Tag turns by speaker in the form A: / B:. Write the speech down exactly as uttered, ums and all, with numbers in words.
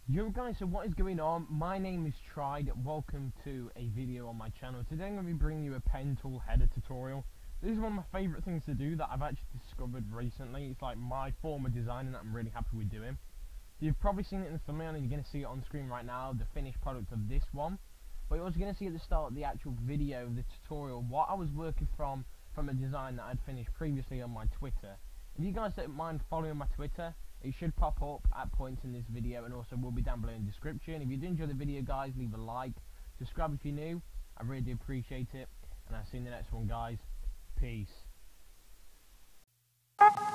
A: Yo guys, so what is going on? My name is Tried. Welcome to a video on my channel. Today I'm going to be bringing you a pen tool header tutorial. This is one of my favourite things to do that I've actually discovered recently. It's like my form of designing that I'm really happy with doing. You've probably seen it in the thumbnail and you're going to see it on screen right now, the finished product of this one. But you're also going to see at the start of the actual video, the tutorial, what I was working from from a design that I'd finished previously on my Twitter. If you guys don't mind following my Twitter, it should pop up at points in this video, and also will be down below in the description. If you did enjoy the video guys, leave a like, subscribe if you're new, I really do appreciate it, and I'll see you in the next one guys. Peace.